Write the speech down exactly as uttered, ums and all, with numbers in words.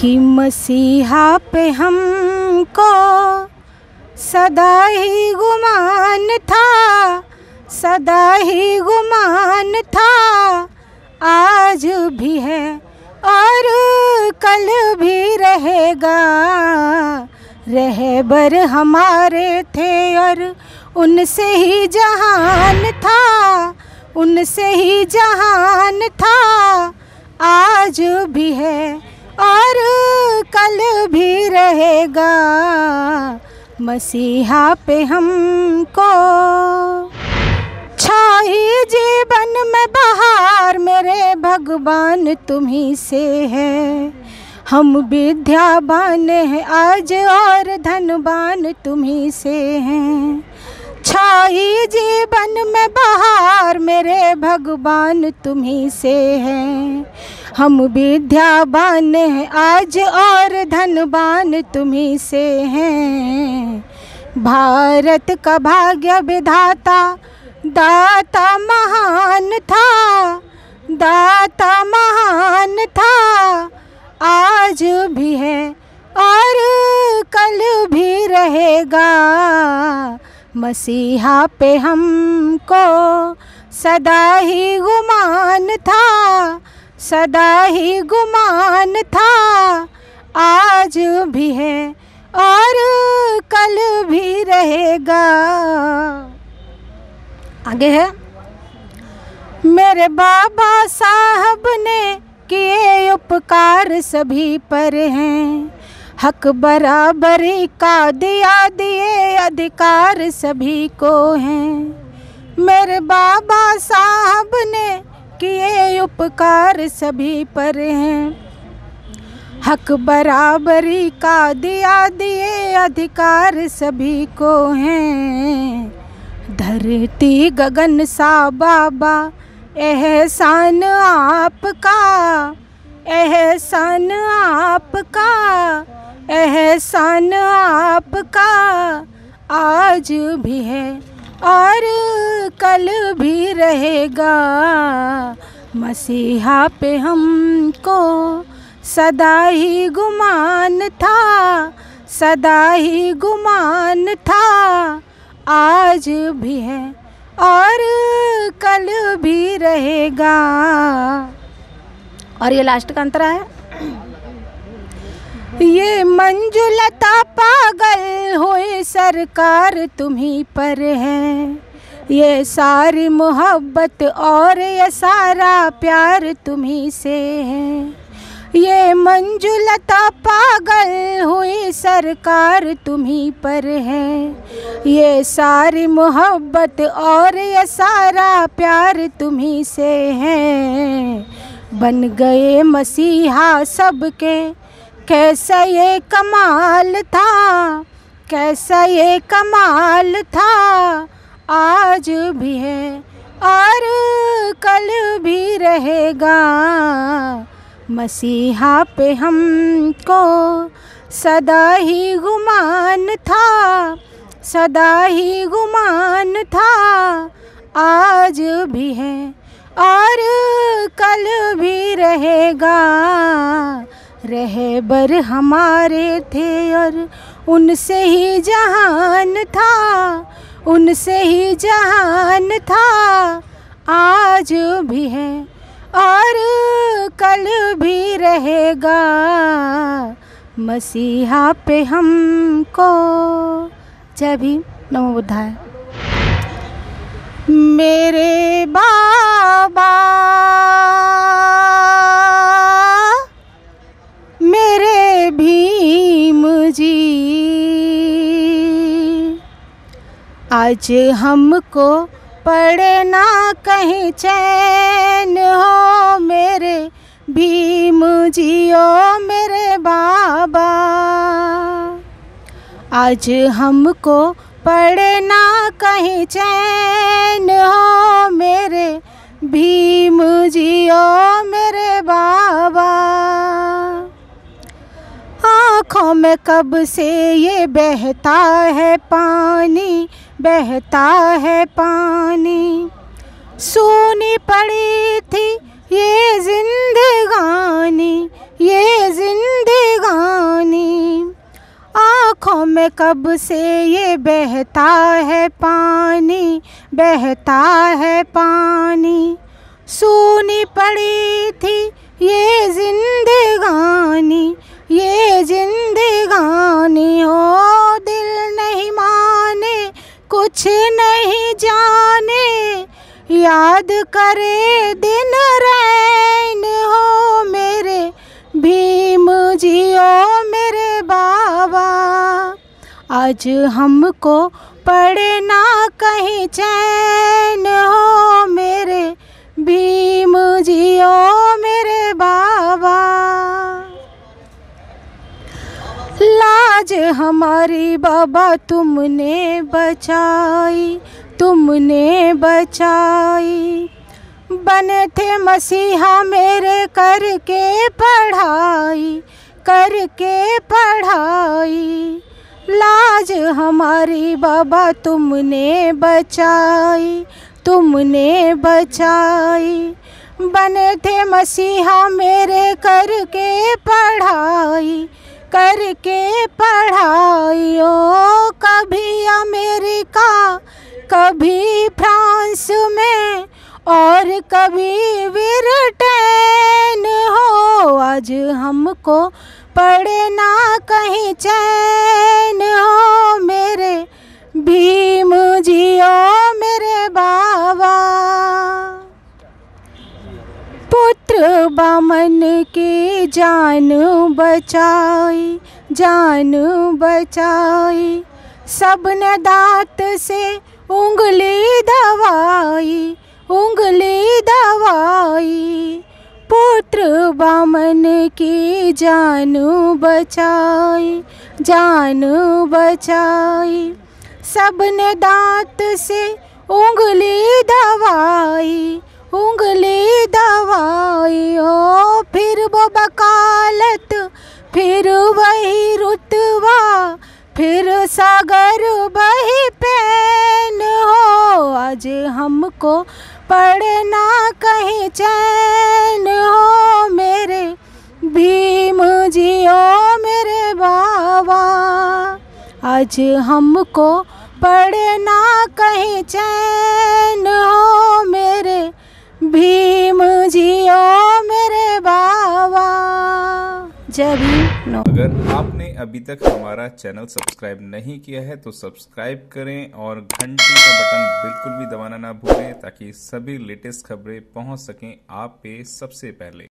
कि मसीहा पे हमको सदा ही गुमान था, सदा ही गुमान था, आज भी है और कल भी रहेगा। रहबर हमारे थे और उनसे ही जहान था, उनसे ही जहान था, आज भी है और कल भी रहेगा। मसीहा पे हमको छाई जीवन में बहार, मेरे भगवान तुम्ही से है। हम विद्यावान हैं आज और धनवान तुम्ही से हैं। छाई जीवन में बहार, मेरे भगवान तुम्ही से हैं। हम विद्यावान हैं आज और धनवान तुम्ही से हैं। भारत का भाग्य विधाता दाता महान था, दाता महान था, आज भी है और कल भी रहेगा। मसीहा पे हमको सदा ही गुमान था, सदा ही गुमान था, आज भी है और कल भी रहेगा। आगे है, मेरे बाबा साहब ने किए उपकार सभी पर हैं। हक बराबरी का दिया दिए अधिकार सभी को हैं। मेरे बाबा साहब ने किए उपकार सभी पर हैं। हक बराबरी का दिया दिए अधिकार सभी को हैं। धरती गगन सा बाबा एहसान आपका, एहसान आपका, एहसान आपका, आज भी है और कल भी रहेगा। मसीहा पे हमको सदा ही गुमान था, सदा ही गुमान था, आज भी है और कल भी रहेगा। और ये लास्ट का अंतरा है, ये मंजुलता पागल हुई सरकार तुम्ही पर है। ये सारी मोहब्बत और ये सारा प्यार तुम्ही से है। ये मंजुलता पागल हुई सरकार तुम्ही पर है। ये सारी मोहब्बत और ये सारा प्यार तुम्ही से है। बन गए मसीहा सबके, कैसा ये कमाल था, कैसा ये कमाल था, आज भी है और कल भी रहेगा। मसीहा पे हमको सदा ही गुमान था, सदा ही गुमान था, आज भी है और कल भी रहेगा। रहबर हमारे थे और उनसे ही जहान था, उनसे ही जहान था, आज भी है और कल भी रहेगा। मसीहा पे हमको जय भीम, नमो बुद्धाय। मेरे बाबा, मेरे भीम जी, आज हमको पड़े ना कहीं चैन हो। मेरे भीम जी ओ मेरे बाबा, आज हमको पड़े ना कहीं चैन हो। मेरे भीम जी ओ मेरे बाबा, आँखों में कब से ये बहता है पानी, बहता है पानी। सूनी पड़ी थी ये जिंदगानी, ये जिंदगानी। आँखों में कब से ये बहता है पानी, बहता है पानी। सूनी पड़ी थी ये जिंदगानी, ये जिंदगानी। हो दिल नहीं माने, कुछ नहीं जाने, याद करे दिन रैन। हो मेरे भीम जी, ओ मेरे बाबा, आज हमको पड़े ना कहीं चैन। हो मेरे भीम जी, ओ मेरे बाबा, लाज हमारी बाबा तुमने बचाई, तुमने बचाई। बने थे मसीहा मेरे करके पढ़ाई, करके पढ़ाई। लाज हमारी बाबा तुमने बचाई, तुमने बचाई। बने थे मसीहा मेरे करके पढ़ाई, करके पढ़ाई। ओ कभी अमेरिका, कभी फ्रांस में, और कभी ब्रिटेन। हो आज हमको पड़े ना कहीं चैन। हो मेरे भीम जी, ओ मेरे बाबा, पुत्र बामन की जान बचाई, जान बचाई। सबने दांत से उंगली दबाई, उंगली दबाई। पुत्र बामन की जान बचाई, जान बचाई। सबने दांत से उंगली दबाई, उंगली दबाई। ओ फिर वो वकालत, फिर वही रुतबा, फिर सागर वही पैन। हो आज हमको पड़े ना कहीं चैन। हो मेरे भीम जी, ओ मेरे बाबा, आज हमको पड़े ना कहीं चैन। हो मेरे भीम जी, ओ मेरे बाबा। जय भीम। अगर आपने अभी तक हमारा चैनल सब्सक्राइब नहीं किया है तो सब्सक्राइब करें और घंटी का बटन बिल्कुल भी दबाना ना भूलें, ताकि सभी लेटेस्ट खबरें पहुंच सकें आप पे सबसे पहले।